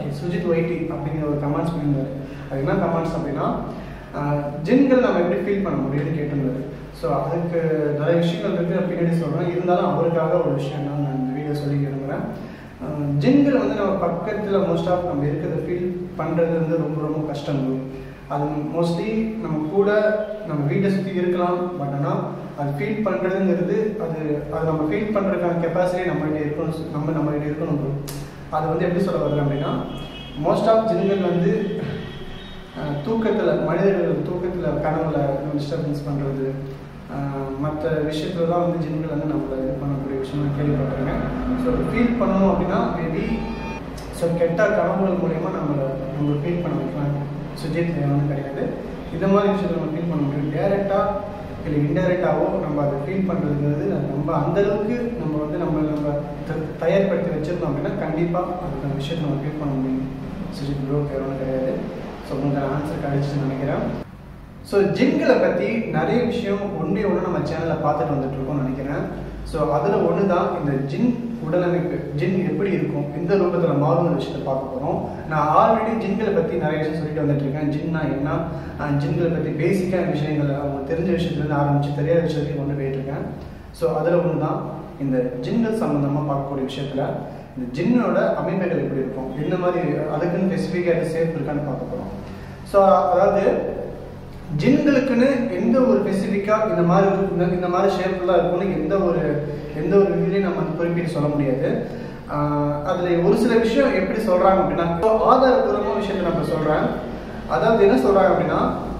Okay Sujith YT அப்படிங்கிற ஒரு comments பண்ணியிருந்தாரு. அது என்ன கமெண்ட்ஸ் அப்படின்னா, ஜின்கள் நம்ம எப்படி ஃபீல் பண்ண முடியும்னு கேட்டிருந்தாரு. ஸோ அதுக்கு நிறைய விஷயங்கள் இருக்குது, பின்னாடி சொல்கிறேன். இருந்தாலும் அவருக்காக ஒரு விஷயம் தான் நான் இந்த வீடியோ சொல்லி விரும்புகிறேன். ஜின்கள் வந்து நம்ம பக்கத்தில் மோஸ்ட் ஆஃப் நம்ம இருக்கிறத ஃபீல் பண்ணுறது வந்து ரொம்ப ரொம்ப கஷ்டம். அது மோஸ்ட்லி நம்ம கூட நம்ம வீட்டை சுற்றி இருக்கலாம். பட் ஆனால் அது ஃபீல் பண்ணுறதுங்கிறது அது நம்ம ஃபீல் பண்ணுறதுக்கான கெப்பாசிட்டி நம்மகிட்ட இருக்கணும். நம்மகிட்ட இருக்கணும். அது வந்து எப்படி சொல்ல வருது அப்படின்னா, மோஸ்ட் ஆஃப் ஜின்கள் வந்து தூக்கத்தில், மனிதர்கள் தூக்கத்தில் கனவுல டிஸ்டர்பன்ஸ் பண்ணுறது, மற்ற விஷயத்துல தான் வந்து ஜின்கள் வந்து நம்மளை இது பண்ணக்கூடிய விஷயம் நான் கேள்விப்பட்டிருக்கேன். ஸோ ஃபீல் பண்ணணும் அப்படின்னா மேபி ஸோ கெட்ட கனவுகள் மூலயமா நம்ம ஃபீல் பண்ண வைக்கலாம். சுஜித் வந்து கிடையாது. இந்த மாதிரி விஷயத்தை நம்ம ஃபீல் பண்ண முடியும். டேரெக்டாக இல்லை இன்டெரக்டாகவோ நம்ம அதை ஃபீல் பண்ணுறதுங்கிறது நம்ம அந்தளவுக்கு நம்ம வந்து நம்ம தயார்படுத்தி வச்சுருந்தோம் அப்படின்னா கண்டிப்பாக அதுக்கான விஷயத்தை நம்ம ஃபீல் பண்ண முடியும். சுஜித் ப்ரோ வேறு கிடையாது. ஸோ உங்களுக்கு ஆன்சர் கிடைச்சின்னு நினைக்கிறேன். ஸோ ஜின்களை பற்றி நிறைய விஷயம் ஒன்றே நம்ம சேனலில் பார்த்துட்டு வந்துட்டுருக்கோம்னு நினைக்கிறேன். ஸோ அதில் ஒன்று தான் இந்த ஜின் உடலமைப்பு. ஜின் எப்படி இருக்கும், எந்த ரூபத்தில் மாறுங்கிற விஷயத்தை பார்க்க போகிறோம். நான் ஆல்ரெடி ஜின்களை பற்றி நிறைய விஷயம் சொல்லிட்டு வந்துட்டுருக்கேன். ஜின்னா என்ன, ஜின்களை பற்றி பேசிக்கான விஷயங்களை அவங்க தெரிஞ்ச விஷயத்துலேருந்து ஆரம்பித்து தெரியாத விஷயத்தையும் கொண்டு போயிட்டுருக்கேன். ஸோ அதில் ஒன்று தான் இந்த ஜின்கள் சம்மந்தமாக பார்க்கக்கூடிய விஷயத்தில் இந்த ஜின்னோட அமைப்புகள் எப்படி இருக்கும், இந்த மாதிரி அதுக்குன்னு ஸ்பெசிஃபிக்காக சேஃப் இருக்கான்னு பார்க்க போகிறோம். ஸோ அதாவது ஜின்களுக்குன்னு எந்த ஒரு ஸ்பெசிஃபிக்காக இந்த மாதிரி ஷேப்லாம் இருக்கும்னு எந்த ஒரு இதுலேயும் நம்ம குறிப்பிட்டு சொல்ல முடியாது. அதில் ஒரு சில விஷயம் எப்படி சொல்கிறாங்க அப்படின்னா, ஆதாரபூர்வமான விஷயத்தை நம்ம சொல்கிறேன். அதாவது என்ன சொல்கிறாங்க அப்படின்னா,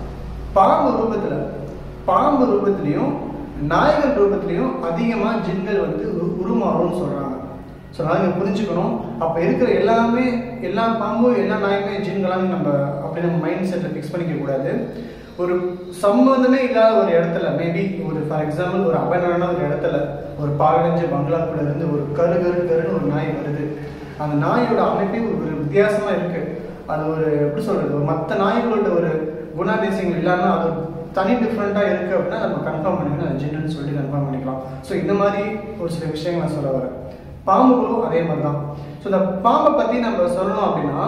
பாம்பு ரூபத்திலையும் நாய்கள் ரூபத்திலையும் அதிகமாக ஜின்கள் வந்து உருமாறும்னு சொல்கிறாங்க. ஸோ நாங்கள் புரிஞ்சுக்கணும். அப்போ இருக்கிற எல்லா பாம்பும் எல்லா நாயுமே ஜின்களான்னு நம்ம மைண்ட் செட்டில் ஃபிக்ஸ் பண்ணிக்கக்கூடாது. ஒரு சம்மந்தமே இல்லாத ஒரு இடத்துல, மேபி ஒரு ஃபார் எக்ஸாம்பிள் ஒரு அபயனான ஒரு இடத்துல ஒரு பாலடைஞ்ச பங்களாக்குள்ள இருந்து ஒரு கருன்னு ஒரு நாய் வருது. அந்த நாயோட அமைப்பே ஒரு வித்தியாசமாக இருக்குது. அது ஒரு எப்படி சொல்கிறது, மற்ற நாய்களோட ஒரு குணாதிசயங்கள் இல்லாமல் அது தனி டிஃப்ரெண்ட்டாக இருக்குது அப்படின்னா நம்ம கன்ஃபார்ம் பண்ணிக்கலாம், அது ஜின்னுன்னு சொல்லி கன்ஃபார்ம் பண்ணிக்கலாம். ஸோ இந்த மாதிரி ஒரு சில விஷயங்கள் நான் சொல்ல வரேன். பாம்புகளும் அதே மாதிரி தான். ஸோ இந்த பாம்பை பற்றி நம்ம சொல்லணும் அப்படின்னா,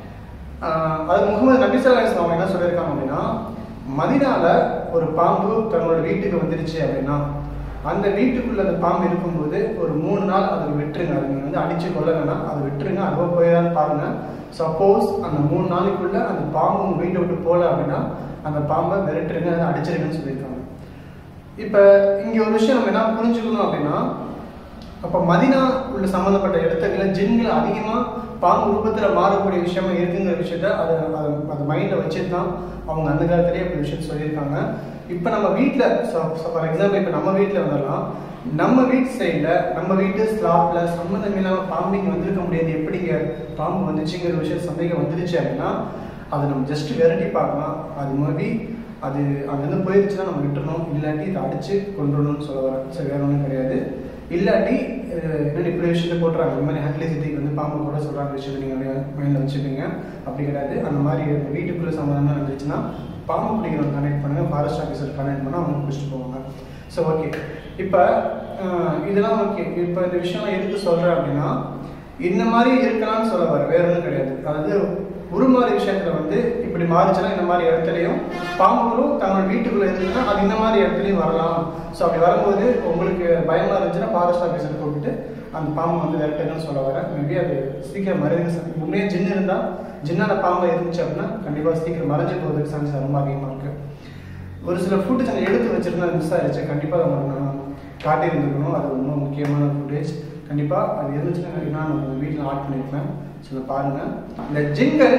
அது முகமது நபி ஸல்லல்லாஹு அலைஹி வஸல்லம் என்ன சொல்லியிருக்காங்க அப்படின்னா, மதீனால ஒரு பாம்பு தன்னோட வீட்டுக்கு வந்துருச்சு அப்படின்னா அந்த வீட்டுக்குள்ள அந்த பாம்பு இருக்கும்போது ஒரு 3 நாள் அதை விட்டுருங்க. அது நீங்கள் வந்து அடித்து கொள்ளலைன்னா அதை விட்டுருங்க. அதுவும் போய்தான் பாருங்க. சப்போஸ் அந்த 3 நாளைக்குள்ள அந்த பாம்பு உங்கள் வீட்டை விட்டு போகல அப்படின்னா அந்த பாம்பை விரட்டுருங்க, அதை அடிச்சிருங்கன்னு சொல்லியிருக்காங்க. இப்போ இங்கே ஒரு விஷயம் நம்ம என்ன புரிஞ்சுக்கணும் அப்படின்னா, அப்போ மதீனா உள்ள சம்மந்தப்பட்ட இடத்துக்குள்ள ஜின்கள் அதிகமாக பாம்பு ரூபத்தில் மாறக்கூடிய விஷயமா இருக்குங்கிற விஷயத்த அது மைண்டில் வச்சுட்டு தான் அவங்க அந்த காலத்திலேயே அப்படி விஷயத்த சொல்லியிருக்காங்க. இப்போ நம்ம வீட்டில் ஃபார் எக்ஸாம்பிள் இப்போ நம்ம வீட்டில் வந்துடலாம். நம்ம வீட்டு சைடில் நம்ம வீட்டு ஸ்லாப்பில் சம்மந்தம் இல்லாமல் பாம்பிங்க வந்திருக்க முடியாது. எப்படிங்க பாம்பு வந்துச்சுங்கிற விஷயம் சந்தேகம் வந்துருச்சு அப்படின்னா அதை நம்ம ஜஸ்ட் விரட்டி பார்க்கலாம். அது மாதிரி அது அங்கேருந்து போயிடுச்சுன்னா நம்ம விட்டுறணும். இல்லாட்டி இதை அடித்து கொண்டுடணும்னு சொல்ல வரேன். சரி, வேறு ஒன்றும் கிடையாது. இல்லாட்டி என்னென்ன இப்படி விஷயத்தை போட்டுறாங்க. இந்த மாதிரி ஹேண்ட்லிசிட்டிக்கு வந்து பாம்பு கூட சொல்கிறாங்க விஷயத்தை நீங்கள் மைண்டில் வச்சுப்பீங்க. அப்படி கிடையாது. அந்த மாதிரி வீட்டுக்குள்ளே சம்மந்தமாக இருந்துச்சுன்னா பாம்பு பிடிக்கிறவங்க கனெக்ட் பண்ணுங்கள், ஃபாரஸ்ட் ஆஃபீஸர் கனெக்ட் பண்ணால் அவங்க பிடிச்சிட்டு போவாங்க. ஸோ ஓகே, இப்போ இதெல்லாம் ஓகே. இப்போ இந்த விஷயம்லாம் எதுக்கு சொல்கிறேன் அப்படின்னா, இந்த மாதிரி இருக்கலாம்னு சொல்ல வர, வேறு ஒன்றும் கிடையாது. அதாவது உருமாறி விஷயத்தில் வந்து இப்படி மாறிச்சுன்னா இந்த மாதிரி இடத்துலையும் பாம்புகளும் தங்களோட வீட்டுக்குள்ளே இருந்துச்சுன்னா அது இந்த மாதிரி இடத்துலையும் வரலாம். ஸோ அப்படி வரும்போது உங்களுக்கு பயமாக இருந்துச்சுன்னா ஃபாரஸ்ட் ஆஃபீஸர் கூப்பிட்டு அந்த பாம்பு வந்து விரட்டுன்னு சொல்ல வரேன். மேபி அது சீக்கிரம் மறைஞ்சு, உண்மையே ஜின்னு இருந்தால் ஜின்னான பாம்பு இருந்துச்சு அப்படின்னா கண்டிப்பாக சீக்கிரம் மறைஞ்சு போகிறதுக்கு சான்ஸ் ரொம்ப அதிகமாக இருக்குது. ஒரு சில ஃபுட்டேஜ் நான் எடுத்து வச்சுருந்தா மிஸ் ஆகிடுச்சு. கண்டிப்பாக அதை நான் காட்டியிருந்துருக்கணும். அது ரொம்ப முக்கியமான ஃபுட்டேஜ். கண்டிப்பாக அது இருந்துச்சுன்னா நான் வீட்டில் ஆட் பண்ணியிருப்பேன். ஸோ பாருங்கள், இந்த ஜின்கள்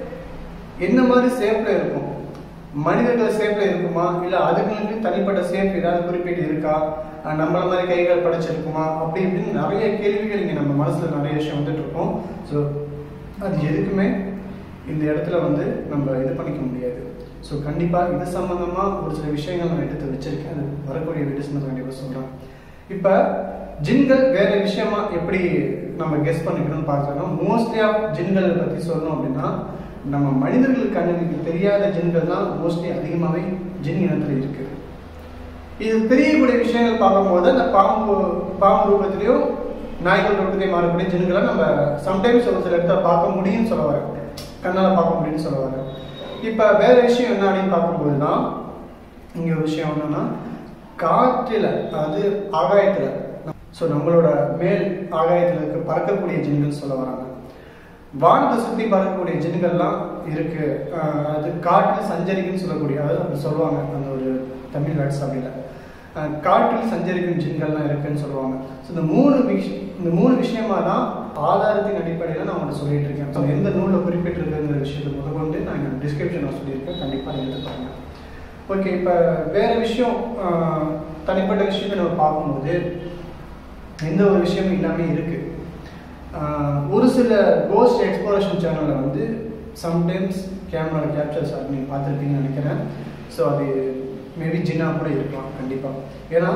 என்ன மாதிரி ஷேப்பில் இருக்கும், மனிதர்கள் ஷேப்பில் இருக்குமா, இல்லை அதுங்களுக்கு தனிப்பட்ட ஷேப் ஏதாவது குறிப்பிட்டு இருக்கா, நம்மள மாதிரி கைகள் படைச்சிருக்குமா, அப்படி இப்படின்னு நிறைய கேள்விகள் இங்கே நம்ம மனசில் நிறைய விஷயம் வந்துட்டு இருக்கோம். ஸோ அது எதுக்குமே இந்த இடத்துல வந்து நம்ம இது பண்ணிக்க முடியாது. ஸோ கண்டிப்பாக இது சம்மந்தமாக ஒரு சில விஷயங்கள் நான் எடுத்து வச்சுருக்கேன். அது வரக்கூடிய வீடியோஸ் நான் கண்டிப்பாக சொல்கிறேன். இப்போ ஜின்கள் வேறு விஷயமா எப்படி நம்ம கெஸ் பண்ணிக்கணும்னு பார்க்கணும். மோஸ்ட்லி ஆஃப் ஜின்களை பற்றி சொல்லணும் அப்படின்னா, நம்ம மனிதர்களுக்கு கண்ணுக்கு தெரியாத ஜின்கள் தான் மோஸ்ட்லி அதிகமாகவே ஜின் இனத்தில் இருக்குது. இது தெரியக்கூடிய விஷயங்கள் பார்க்கும்போது அந்த பாம்பு ரூபத்திலையும் நாய்கள் ரூபத்தை மாறக்கூடிய ஜின்களை நம்ம சம்டைம்ஸ் ஒரு சில இடத்துல பார்க்க முடியும்னு சொல்ல வரேன், கண்ணால் பார்க்க முடியும்னு சொல்ல வரேன். இப்போ வேற விஷயம் என்ன அப்படின்னு பார்க்கும்போது தான் இங்கே ஒரு விஷயம் என்னன்னா, காற்றில் அதாவது ஆகாயத்தில், ஸோ நம்மளோட மேல் ஆகாயத்தில் இருக்க பறக்கக்கூடிய ஜின்கள் சொல்ல வராங்க. வானத்தை சுற்றி பறக்கக்கூடிய ஜின்கள்லாம் இருக்கு. அது காற்றில் சஞ்சரிக்குன்னு சொல்லக்கூடிய, அதாவது அப்படி சொல்லுவாங்க, அந்த ஒரு தமிழ் வேர்ட்ஸ் அப்படில காற்றில் சஞ்சரிக்கும் ஜின்கள்லாம் இருக்குன்னு சொல்லுவாங்க. ஸோ இந்த மூணு விஷயமா தான் ஆதாரத்தின் அடிப்படையில் நான் உங்களுக்கு சொல்லிட்டு இருக்கேன். ஸோ எந்த நூலில் குறிப்பிட்டிருக்குங்கிற விஷயத்தை முதற்கொண்டு நான் எங்கள் டிஸ்கிரிப்ஷனில் சொல்லியிருக்கேன், கண்டிப்பாக எடுத்துப்பாங்க. ஓகே, இப்போ வேற விஷயம், தனிப்பட்ட விஷயத்தை நம்ம பார்க்கும்போது எந்த ஒரு விஷயமும் இல்லாமல் இருக்கு. ஒரு சில கோஸ்ட் எக்ஸ்ப்ளோரேஷன் சேனலில் வந்து சம்டைம்ஸ் கேமரா கேப்சர்ஸ் அது நீங்கள் பார்த்துருப்பீங்கன்னு நினைக்கிறேன். ஸோ அது மேபி ஜின்னாக கூட இருக்கலாம் கண்டிப்பாக. ஏன்னா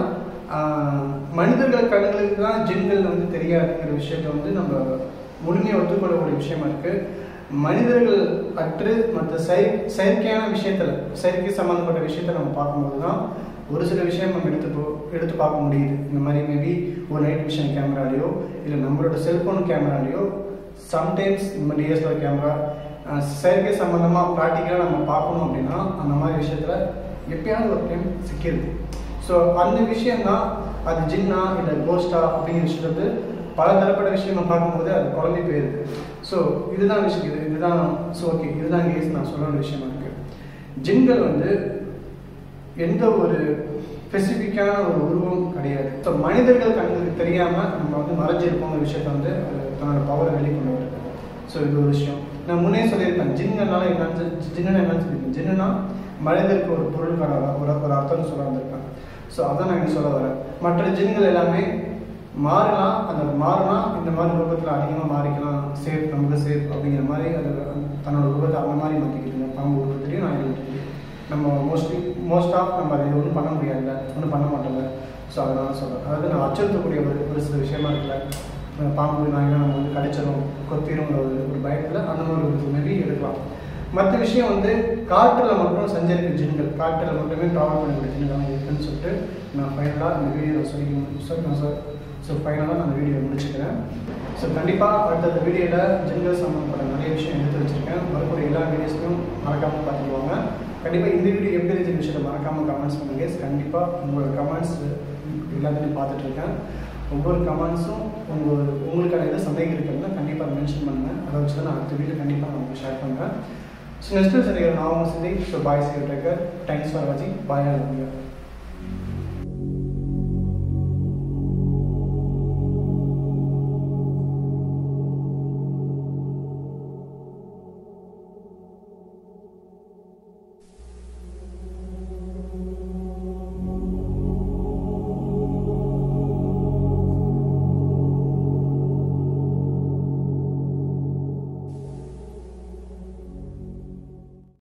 மனிதர்கள் கண்களுக்கு தான் ஜின்கள் வந்து தெரியாதுங்கிற விஷயத்த வந்து நம்ம முழுமையாக ஒத்துக்கொள்ளக்கூடிய விஷயமா இருக்குது. மனிதர்கள் அற்று மற்ற செயற்கையான விஷயத்தில், செயற்கை சம்மந்தப்பட்ட விஷயத்தை நம்ம பார்க்கும்போது தான் ஒரு சில விஷயம் நம்ம எடுத்து பார்க்க முடியுது. இந்த மாதிரி மேபி ஒரு நைட் விஷன் கேமராலையோ இல்லை நம்மளோட செல்ஃபோன் கேமராலையோ சம்டைம்ஸ் இந்த மாதிரி டிஎஸ்எல்ஆர் கேமரா செயற்கை சம்மந்தமாக ப்ராக்டிக்கலாக நம்ம பார்க்கணும் அப்படின்னா அந்த மாதிரி விஷயத்தில் எப்பயாவது ஒரு டைம் சிக்கிடுது. ஸோ அந்த விஷயம்தான் அது ஜின்னா இல்லை கோஸ்டா அப்படிங்கிற விஷயத்து பல தரப்பட்ட விஷயம் நம்ம பார்க்கும்போது அது குழம்பி போயிடுது. ஸோ இதுதான் விஷயம், இதுதான். ஸோ ஓகே, இதுதான் கேஸ் நான் சொல்ல வேண்டிய விஷயமா இருக்குது. ஜின்கள் வந்து எந்த ஒரு ஸ்பெசிஃபிக்கான ஒரு உருவம் கிடையாது. ஸோ மனிதர்கள் கண்ணுக்கு தெரியாமல் நம்ம வந்து மறைஞ்சிருப்போங்கிற விஷயத்த வந்து தன்னோட பவரை வெளிக்கொண்டு வருது. ஸோ இது ஒரு விஷயம். நான் முன்னே சொல்லியிருப்பேன், ஜின்னுனால என்னன்னு சொல்லியிருக்கேன். ஜின்னுனா மனிதருக்கு ஒரு பொருளுக்கான ஒரு அர்த்தம்னு சொல்ல வந்திருப்பேன். ஸோ அதான் நான் இங்கே சொல்ல வரேன். மற்ற ஜின்கள் எல்லாமே மாறலாம், அந்த மாறினா இந்த மாதிரி ரூபத்தில் அதிகமாக மாறிக்கலாம், சேஃப் நமக்கு சேஃப் அப்படிங்கிற மாதிரி அது தன்னோட ரூபத்தை அந்த மாதிரி மாற்றிக்கிட்டுங்க. பாம்பு ரூபத்திலையும் நான் இது நம்ம மோஸ்ட் ஆஃப் நம்ம அதை ஒன்றும் பண்ண முடியாதுல்ல, ஒன்றும் பண்ண மாட்டோங்க. ஸோ அதனால சொல்கிறேன். அதாவது நான் அச்சுறுத்தக்கூடிய ஒரு சில விஷயமா இருக்குல்ல, பாம்பு நாய்லாம் நம்ம வந்து கடிச்சிடும் கொத்திடும்ங்கிற ஒரு பயத்தில் அந்த மாதிரி ஒரு மேபி எடுக்கலாம். மற்ற விஷயம் வந்து காற்றில் மட்டும் சஞ்சரிக்கிற ஜின்கள், காற்றில் மட்டுமே ட்ராவல் பண்ணக்கூடிய ஜின்கள் இருக்குன்னு சொல்லிட்டு நான் ஃபைனலாக இந்த வீடியோ சொல்லிக்கணும் சார். ஸோ ஃபைனலாக நான் அந்த வீடியோ முடிச்சுக்கிறேன். ஸோ கண்டிப்பாக அடுத்த வீடியோவில் ஜின்கள் சம்மந்தப்பட்ட நிறைய விஷயம் எடுத்து வச்சுருக்கேன். வரக்கூடிய எல்லா வீடியோஸையும் மறக்காமல் பார்த்துக்குவாங்க. கண்டிப்பாக இந்த வீடியோ எப்படி இருந்துச்சு விஷயத்தை மறக்காமல் கமெண்ட்ஸ் பண்ணுங்க. கண்டிப்பாக உங்களோட கமெண்ட்ஸ் எல்லாத்தையும் பார்த்துட்ருக்கேன். ஒவ்வொரு கமெண்ட்ஸும் உங்களுக்கான எதாவது சந்தேகம் இருக்குதுன்னா கண்டிப்பாக மென்ஷன் பண்ணுங்கள். அதை வச்சு தான் நான் அடுத்த வீடியோ கண்டிப்பாக நான் உங்களுக்கு ஷேர் பண்ணுறேன். ஸோ நெக்ஸ்ட் சரி நான் உங்கள் சிந்தை. So bye, see you take care. Thanks for வாட்சிங். பாய்.